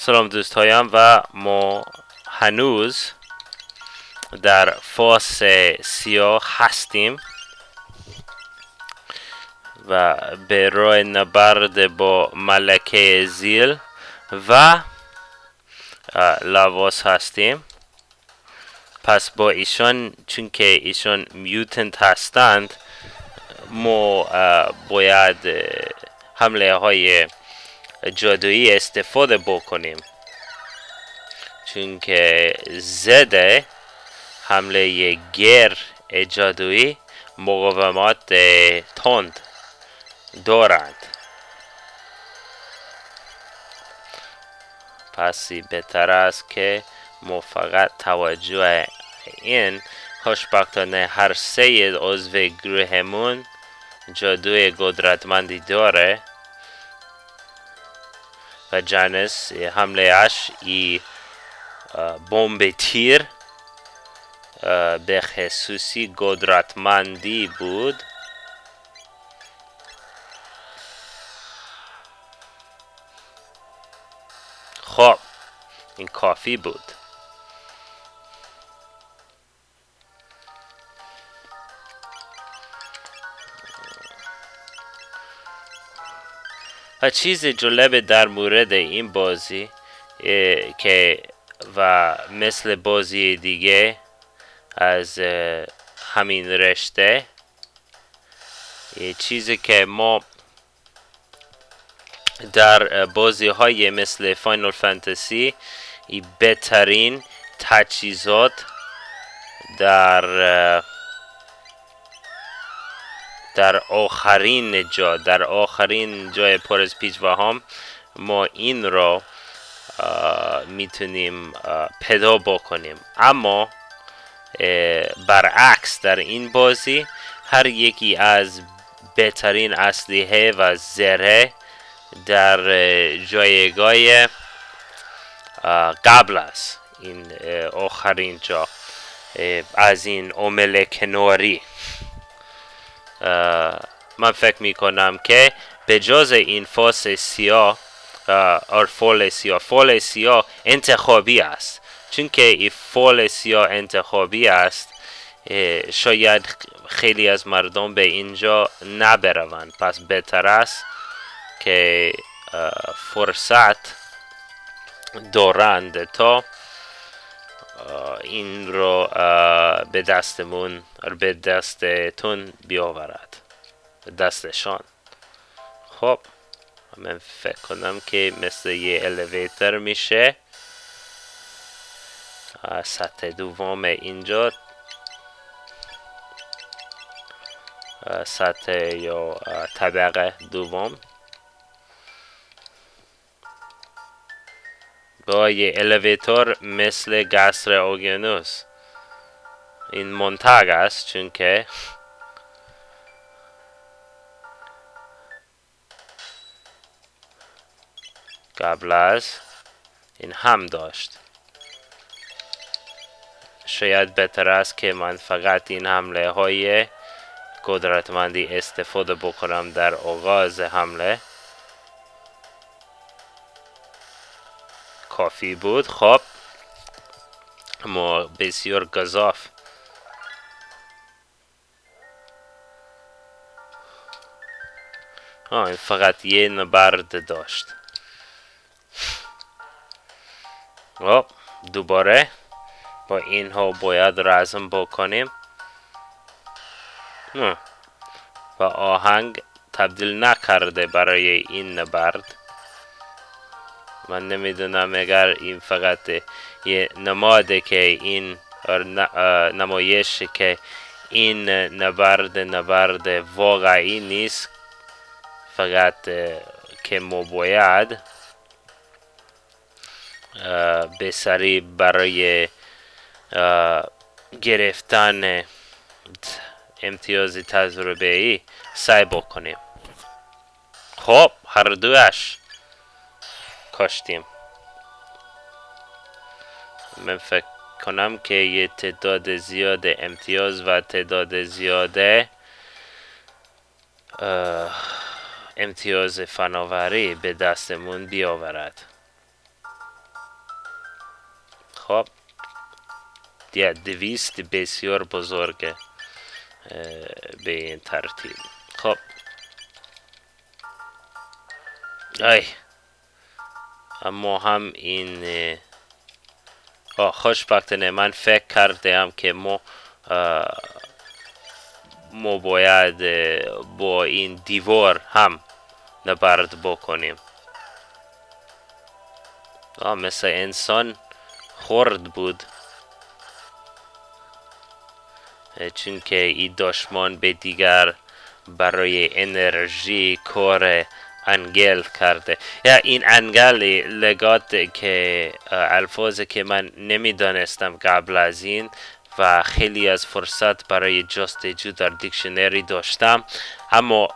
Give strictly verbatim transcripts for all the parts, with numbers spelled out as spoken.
سلام دوستایم و ما هنوز در فاز سیاه هستیم و به راه نبرد با ملکه زیل و لاواس هستیم. پس با ایشان، چون که ایشان میوتنت هستند، ما باید حمله های جادویی استفاده بکنیم، چون که زده حمله گر جادویی مقاومت تند دارند. پسی بهتر است که ما فقط توجه این خوشبختانه هر سه عضو گروهمون جادوی قدرتمندی داره و جانس حمله اش ای بمب تیر به خصوصی قدرتمندی بود. خب این کافی بود. و چیز جالب در مورد این بازی که و مثل بازی دیگه از همین رشته، چیزی که ما در بازی های مثل فاینال فانتزی بهترین تجهیزات در در آخرین جا در آخرین جای پر از پیچ و هم ما این را میتونیم پیدا بکنیم. اما برعکس در این بازی هر یکی از بهترین اسلحه و زره در جایگاه قبل است این آخرین جا از این عامل کناری. من فکر می کنم که به جز این فاز سیاه اور فال سیاه فال سیاه انتخابی است، چون که این فال سیاه انتخابی است شاید خیلی از مردم به اینجا نبروند. پس بهتر است که فرصت دارند تا این رو به دستمون به دستتون بیاورد، به دستشان. خب من فکر کنم که مثل یه الیویتر میشه. سطح دوم اینجا، سطح یا طبقه دوم با یه الیویتر مثل قصر اقیانوس. این منطق است چون که قبل از این هم داشت. شاید بهتر است که من فقط این حمله های قدرتمندی استفاده بکنم در آغاز حمله. کافی بود. خب ما بسیار گزاف آه این فقط یه نبرد داشت. خب دوباره با اینها باید رزم بکنیم و آهنگ تبدیل نکرده برای این نبرد. من نمیدونم اگر این فقط یه نماده که این نمایش که این نبرد نبرد واقعی نیست، فقط که ما باید به سری برای گرفتن امتیاز تجربه‌ای سعی بکنیم. خب هر دوش کاشتیم. من فکر کنم که یه تعداد زیاد امتیاز و تعداد زیاد امتیاز فناوری به دستمون بیاورد. خب دیگه دویست بسیار بزرگه به این ترتیب. خب ای اما هم این آه خوشبختانه من فکر کردم که ما ما باید با این دیوار هم نبرد بکنیم. آه مثل انسان خرد بود، چون که این دشمن به دیگر برای انرژی کار انگل کرده. یا این انگل لغات که الفاظی که من نمیدانستم قبل از این و خیلی از فرصت برای جستجو در دیکشنری داشتم، اما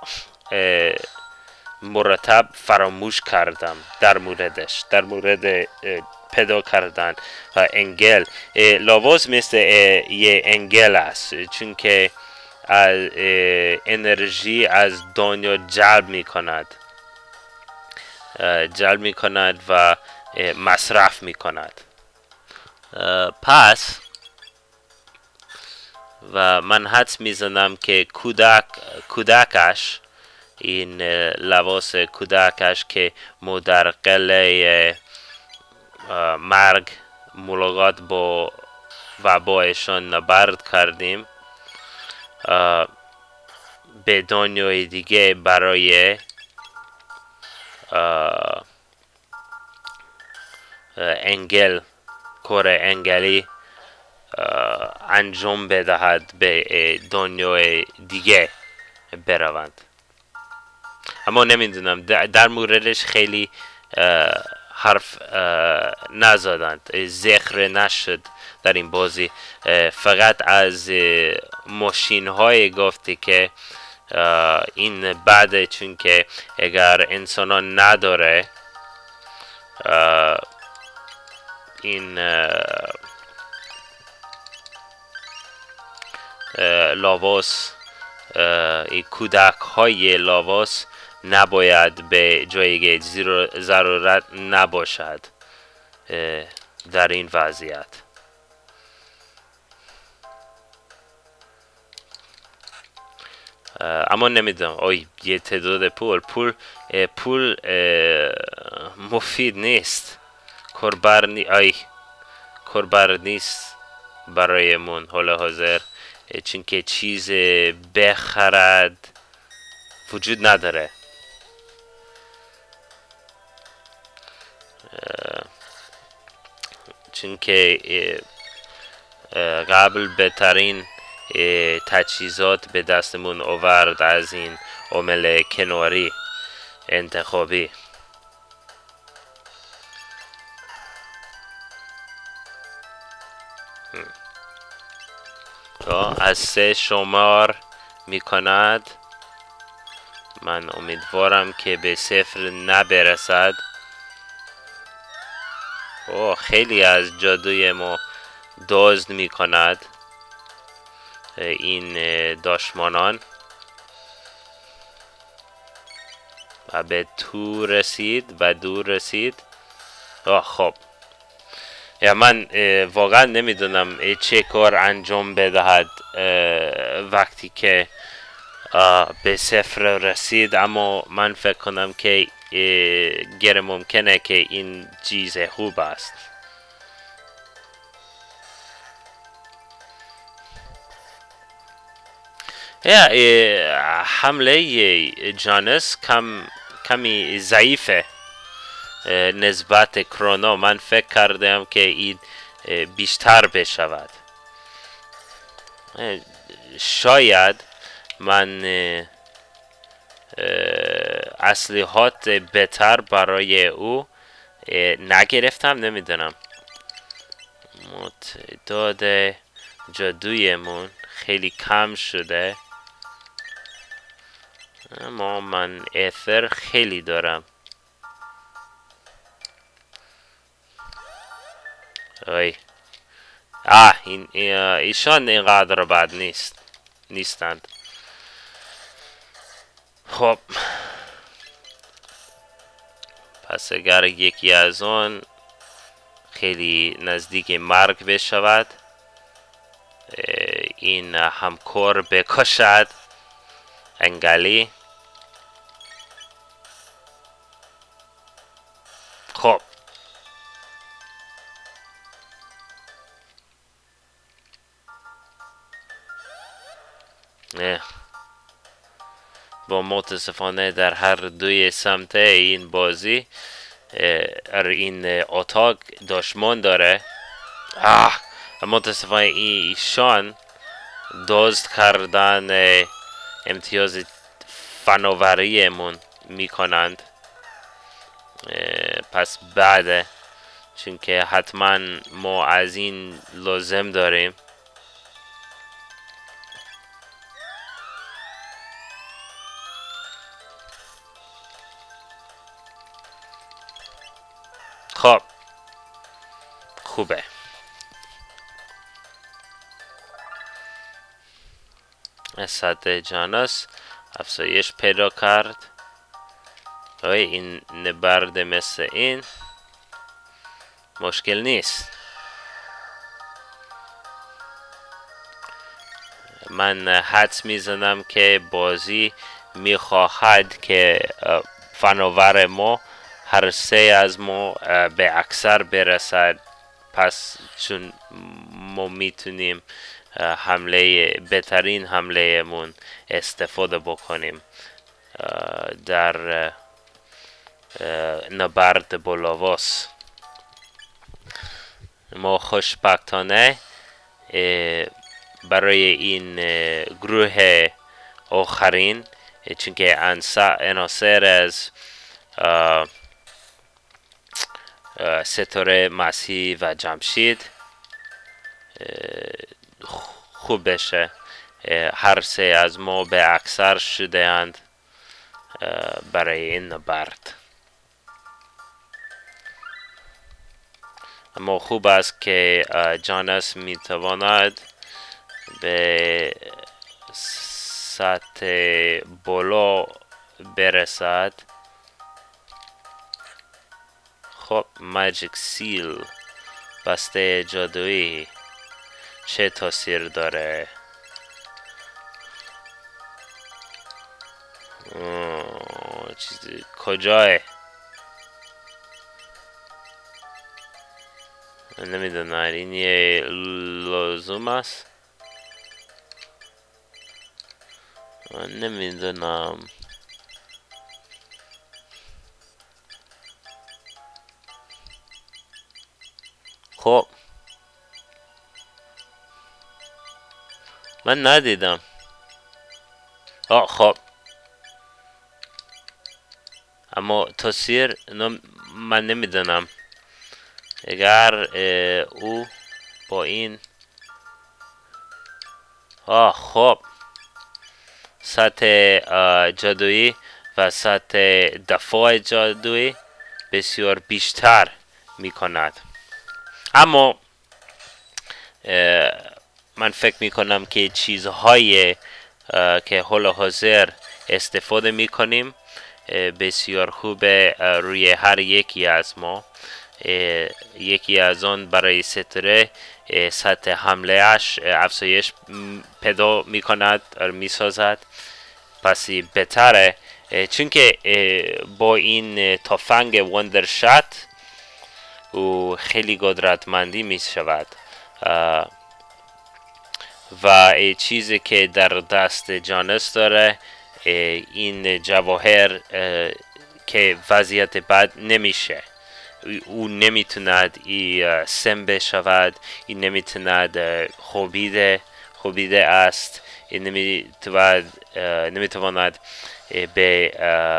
مرتب فراموش کردم در موردش، در مورد پیدا کردن و انگل. لاواز مثل یه انگل است، چون که از انرژی از دنیا جلب می کند جلب می کند و مصرف می کند. پس و من حدس می زنم که کودک کودکش این لباس کودکش که ما در قلعه مرگ ملاقات با و با ایشان نبرد کردیم، به دنیای دیگه برای انگل کار انگلی انجام بدهد، به دنیای دیگه بروند. اما نمیدونم در موردش خیلی حرف نزدند، ذکر نشد در این بازی. فقط از ماشین های گفتی که این بعد، چون که اگر انسانان نداره این لاواس، این کودک های لاواس نباید به جای ضرورت نباشد در این وضعیت. اما نمیدونم اوی یه تعداد پول پول پول مفید نیست، کاربر نی ای کاربر نیست برایمون حال حاضر، چون که چیز بخرد وجود نداره. چون که قبل بهترین تجهیزات به دستمون آورد از این عامل کناری انتخابی. از سه شمار می کند. من امیدوارم که به صفر نبرسد. اوه خیلی از جادوی ما دزد می کند این دشمنان و به تو رسید و دور رسید. آه خب یا من واقعا نمیدونم چه کار انجام بدهد وقتی که به صفر رسید، اما من فکر کنم که غیر ممکنه که این چیز خوب است. یا حمله جانس کم کمی ضعیفه نسبت کرونا. من فکر کردم که این بیشتر بشود. شاید من اسلحات بهتر برای او نگرفتم، نمیدونم. تعداد جادویمون خیلی کم شده، اما من اتر خیلی دارم. ای آه این ایشان اینقدر بد نیست نیستند. خب پس اگر یکی از آن خیلی نزدیک مرگ بشود، این همکار بکشد انگلی. خب نه. با متاسفانه در هر دوی سمت این بازی این اتاق دشمن داره. آه متاسفانه ایشان دزد کردن امتیاز فناوریمون میکنند. پس بعد چون که حتما ما از این لازم داریم. خب خوبه. سطح جانس افزایش پیدا کرد. این نبرد مثل این مشکل نیست. من حدس میزنم که بازی میخواهد که فناور ما هر سه از ما به اکثر برسد. پس چون ما میتونیم حمله بهترین حمله مون استفاده بکنیم در نبرد بلاواس. ما خوشبختانه برای این گروه آخرین، چون که عناصر از ستاره مسیح و جمشید خوب بشه. هر سه از ما به اکثر شده اند برای این نبرد. اما خوب است که جانس میتواند به سطح بالا برسد. خب ماجیک سیل بسته جادویی چه تاثیر داره؟ چیزی کجاه؟ نمیدونم. این یه لازم است. نمیدونم. خب من ندیدم. آه خب اما تاثیر من نمیدونم. اگر او با این آه خب سطح جادویی و سطح دفاع جادویی بسیار بیشتر می کند. اما من فکر می کنم که چیزهایی که حال حاضر استفاده می کنیم بسیار خوبه روی هر یکی از ما. یکی از آن برای ستاره سطح حمله اش افزایش پیدا می کند می سازد. پس بهتره، چون که با این تفنگ وندر شات او خیلی قدرتمندی می شود و چیزی که در دست جانس داره این جواهر که وضعیت بد نمیشه. او نمیتوند ای سم بشود، این نمیتوند خوابیده خوابیده است، این نمیتواند نمیتواند به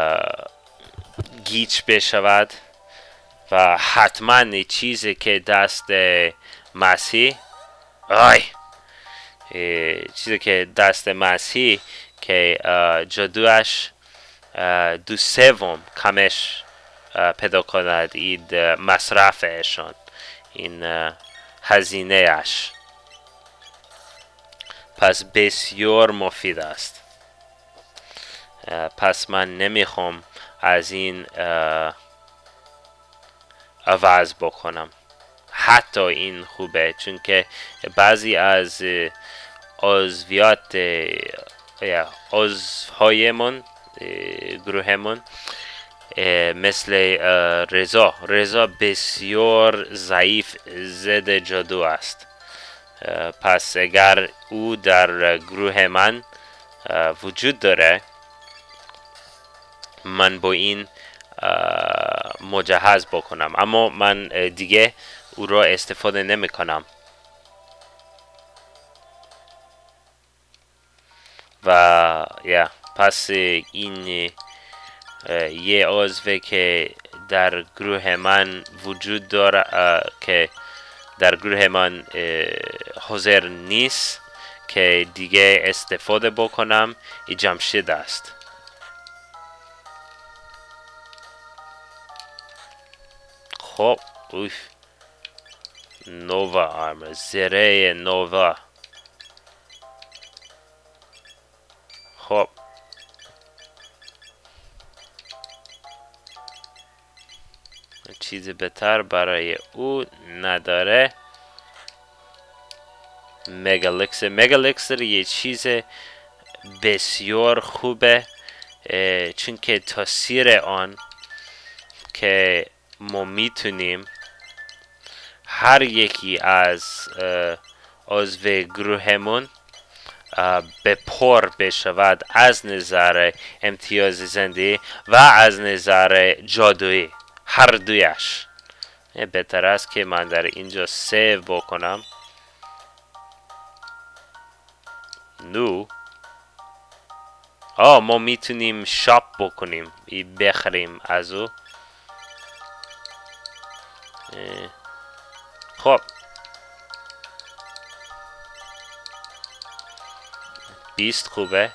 گیج بشود. و حتما چیزی که دست مسیح آی چیزی که دست مسیح که جادوش دو سوم کمش پیدا کند، این مصرفشان، این هزینه اش. پس بسیار مفید است. پس من نمیخوام از این عوض بکنم. حتی این خوبه، چون که بعضی از عضویات یا عضوهایمون گروهمون مثل رضا رضا بسیار ضعیف ضد جادو است. پس اگر او در گروه من وجود داره، من با این مجهز بکنم، اما من دیگه او را استفاده نمی کنم. و یا پس این یه عضوه که در گروه من وجود داره که در گروه من حاضر نیست که دیگه استفاده بکنم، ای جمشید است. خب اوف، نووا آرمر، زره نووا. خب چیز بهتر برای او نداره. مگالیکسر مگالیکسر یه چیز بسیار خوبه، چون که تاثیر آن که ما میتونیم هر یکی از عضو گروهمون به پر بشود از نظر امتیاز زنده و از نظر جادویی، هر دویش. بهتر است که من در اینجا سیو بکنم. نو آه ما میتونیم شاپ بکنیم، بخریم از او. خب بیست خوبه.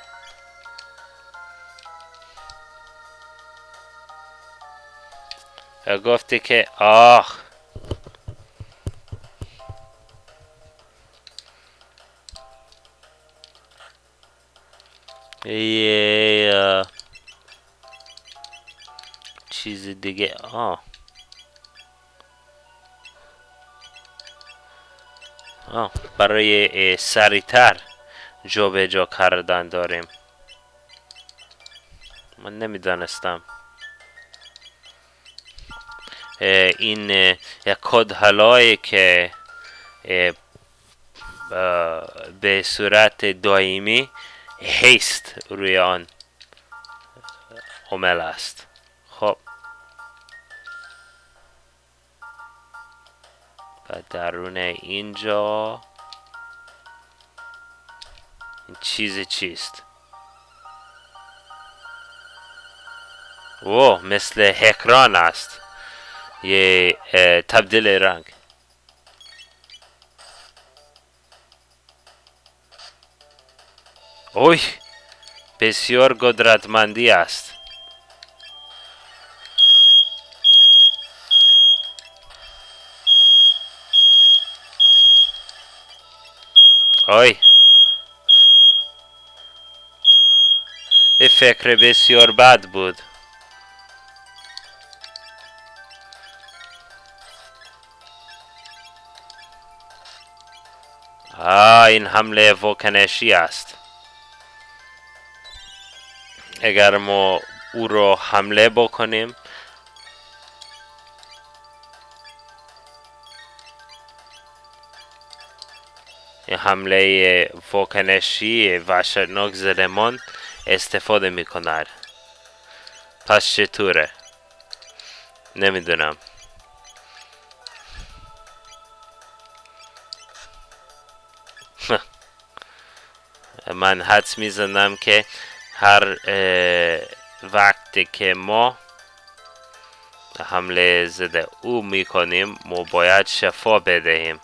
گفته که آخ یه چیز دیگه. آه آه برای سریعتر جا به جا کردن داریم. من نمیدانستم این یک کد حلایی که به صورت دائمی هیست روی آن عمل است. خب و درون اینجا این چیز چیست؟ اوه مثل هکران است، یه تبدیل رنگ. اوی بسیار قدرتمندی است. اوی این فکر بسیار بد بود. آه این حمله واکنشی است. اگر ما او رو حمله بکنیم این حمله واکنشی وحشتناک زدمان استفاده می کند. پس چطوره؟ نمیدونم. من حدس میزنم که هر وقتی که ما حمله زده او میکنیم ما باید شفا بدهیم.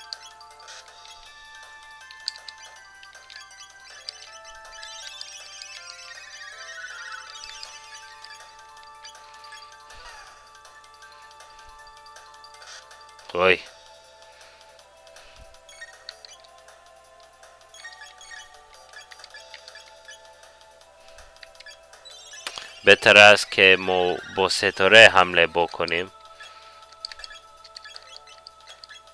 وای بهتر است که ما با ستاره حمله بکنیم.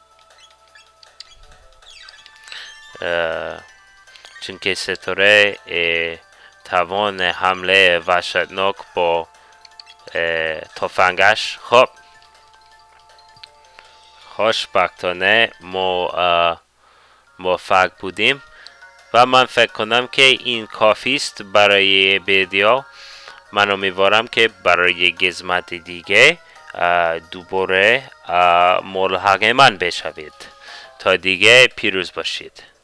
چون که ستاره توان حمله وحشتناک با تفنگش. خب خوشبختانه ما موفق بودیم و من فکر کنم که این کافی است برای ویدیو. من امیدوارم که برای قسمت دیگه دوباره ملحق من بشوید. تا دیگه پیروز باشید.